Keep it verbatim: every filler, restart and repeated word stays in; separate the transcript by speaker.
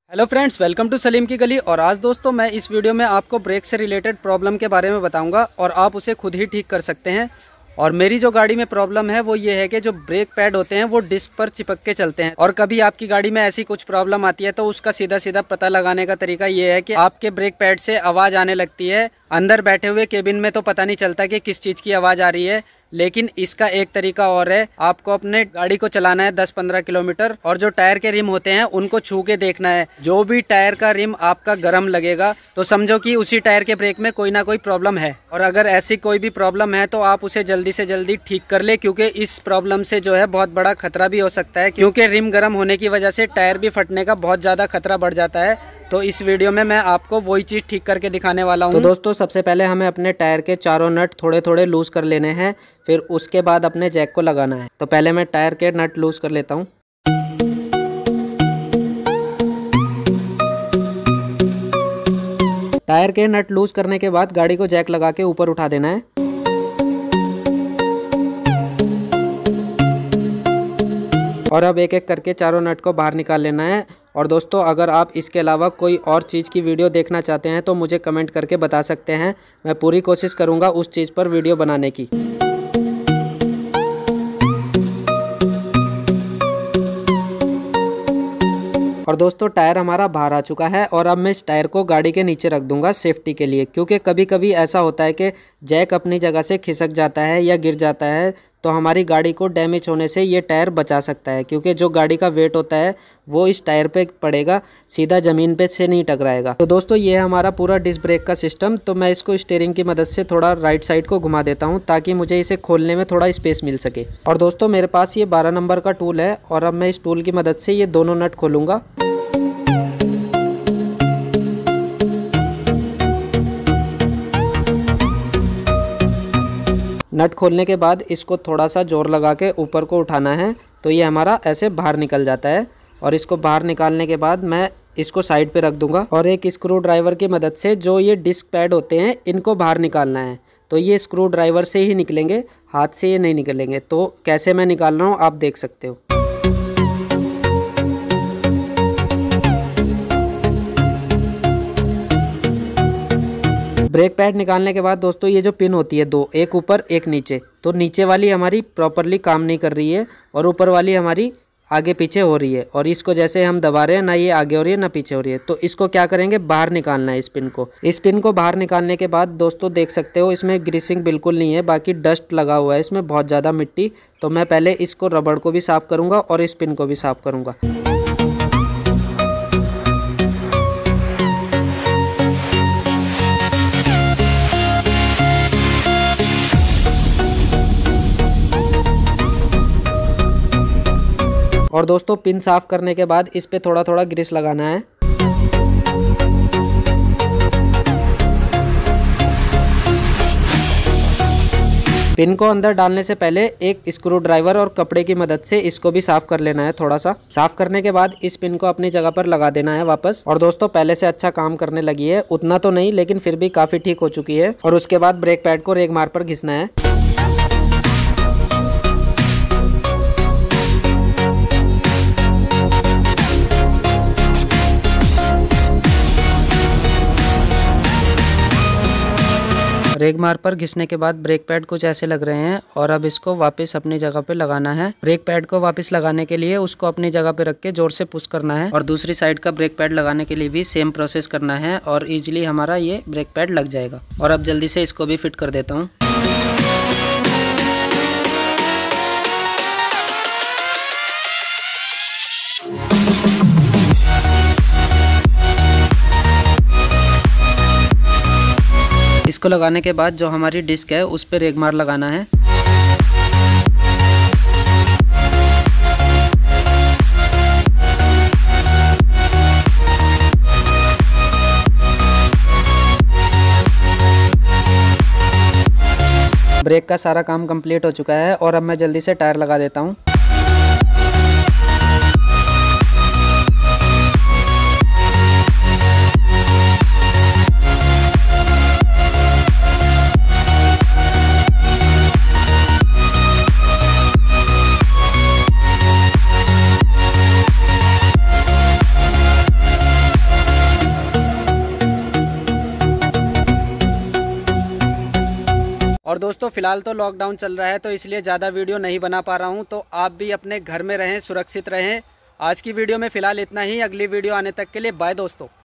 Speaker 1: Hello friends, welcome to Salim की गली। और आज दोस्तों मैं इस वीडियो में आपको ब्रेक से रिलेटेड प्रॉब्लम के बारे में बताऊंगा और आप उसे खुद ही ठीक कर सकते हैं। और मेरी जो गाड़ी में प्रॉब्लम है वो ये है कि जो ब्रेक पैड होते हैं वो डिस्क पर चिपक के चलते हैं। और कभी आपकी गाड़ी में ऐसी कुछ प्रॉब्लम आती है तो उसका सीधा सीधा पता लगाने का तरीका ये है कि आपके ब्रेक पैड से आवाज़ आने लगती है। अंदर बैठे हुए केबिन में तो पता नहीं चलता कि किस चीज़ की आवाज़ आ रही है, लेकिन इसका एक तरीका और है। आपको अपने गाड़ी को चलाना है दस पंद्रह किलोमीटर और जो टायर के रिम होते हैं उनको छू के देखना है। जो भी टायर का रिम आपका गर्म लगेगा तो समझो कि उसी टायर के ब्रेक में कोई ना कोई प्रॉब्लम है। और अगर ऐसी कोई भी प्रॉब्लम है तो आप उसे जल्दी से जल्दी ठीक कर ले, क्योंकि इस प्रॉब्लम से जो है बहुत बड़ा खतरा भी हो सकता है, क्योंकि रिम गर्म होने की वजह से टायर भी फटने का बहुत ज़्यादा खतरा बढ़ जाता है। तो इस वीडियो में मैं आपको वही चीज़ ठीक करके दिखाने वाला हूँ। तो दोस्तों सबसे पहले हमें अपने टायर के चारों नट थोड़े थोड़े लूज कर लेने हैं, फिर उसके बाद अपने जैक को लगाना है। तो पहले मैं टायर के नट लूज कर लेता हूँ। टायर के नट लूज करने के बाद गाड़ी को जैक लगा के ऊपर उठा देना है। और अब एक एक करके चारों नट को बाहर निकाल लेना है। और दोस्तों अगर आप इसके अलावा कोई और चीज़ की वीडियो देखना चाहते हैं तो मुझे कमेंट करके बता सकते हैं। मैं पूरी कोशिश करूंगा उस चीज़ पर वीडियो बनाने की। और दोस्तों टायर हमारा बाहर आ चुका है और अब मैं इस टायर को गाड़ी के नीचे रख दूंगा सेफ्टी के लिए, क्योंकि कभी कभी ऐसा होता है कि जैक अपनी जगह से खिसक जाता है या गिर जाता है, तो हमारी गाड़ी को डैमेज होने से ये टायर बचा सकता है, क्योंकि जो गाड़ी का वेट होता है वो इस टायर पे पड़ेगा, सीधा ज़मीन पे से नहीं टकराएगा। तो दोस्तों ये है हमारा पूरा डिस्क ब्रेक का सिस्टम। तो मैं इसको स्टीयरिंग की मदद से थोड़ा राइट साइड को घुमा देता हूँ ताकि मुझे इसे खोलने में थोड़ा स्पेस मिल सके। और दोस्तों मेरे पास ये बारह नंबर का टूल है और अब मैं इस टूल की मदद से ये दोनों नट खोलूँगा। नट खोलने के बाद इसको थोड़ा सा जोर लगा के ऊपर को उठाना है, तो ये हमारा ऐसे बाहर निकल जाता है। और इसको बाहर निकालने के बाद मैं इसको साइड पे रख दूंगा और एक स्क्रू ड्राइवर की मदद से जो ये डिस्क पैड होते हैं इनको बाहर निकालना है। तो ये स्क्रू ड्राइवर से ही निकलेंगे, हाथ से ये नहीं निकलेंगे। तो कैसे मैं निकाल रहा हूँ आप देख सकते हो। ब्रेक पैड निकालने के बाद दोस्तों ये जो पिन होती है दो, एक ऊपर एक नीचे, तो नीचे वाली हमारी प्रॉपरली काम नहीं कर रही है और ऊपर वाली हमारी आगे पीछे हो रही है। और इसको जैसे हम दबा रहे हैं ना ये आगे हो रही है ना पीछे हो रही है। तो इसको क्या करेंगे, बाहर निकालना है इस पिन को। इस पिन को बाहर निकालने के बाद दोस्तों देख सकते हो इसमें ग्रीसिंग बिल्कुल नहीं है, बाकी डस्ट लगा हुआ है इसमें बहुत ज़्यादा मिट्टी। तो मैं पहले इसको रबड़ को भी साफ़ करूँगा और इस पिन को भी साफ़ करूँगा। और दोस्तों पिन साफ करने के बाद इस पे थोड़ा थोड़ा ग्रीस लगाना है। पिन को अंदर डालने से पहले एक स्क्रू ड्राइवर और कपड़े की मदद से इसको भी साफ कर लेना है। थोड़ा सा साफ करने के बाद इस पिन को अपनी जगह पर लगा देना है वापस। और दोस्तों पहले से अच्छा काम करने लगी है, उतना तो नहीं लेकिन फिर भी काफी ठीक हो चुकी है। और उसके बाद ब्रेक पैड को रेग मार पर घिसना है। रेग मार पर घिसने के बाद ब्रेक पैड कुछ ऐसे लग रहे हैं और अब इसको वापस अपनी जगह पे लगाना है। ब्रेक पैड को वापस लगाने के लिए उसको अपनी जगह पे रख के जोर से पुश करना है। और दूसरी साइड का ब्रेक पैड लगाने के लिए भी सेम प्रोसेस करना है और इजीली हमारा ये ब्रेक पैड लग जाएगा। और अब जल्दी से इसको भी फिट कर देता हूँ। इसको लगाने के बाद जो हमारी डिस्क है उस पर रेग मार लगाना है। ब्रेक का सारा काम कंप्लीट हो चुका है और अब मैं जल्दी से टायर लगा देता हूँ। और दोस्तों फ़िलहाल तो लॉकडाउन चल रहा है तो इसलिए ज़्यादा वीडियो नहीं बना पा रहा हूँ, तो आप भी अपने घर में रहें, सुरक्षित रहें। आज की वीडियो में फ़िलहाल इतना ही। अगली वीडियो आने तक के लिए बाय दोस्तों।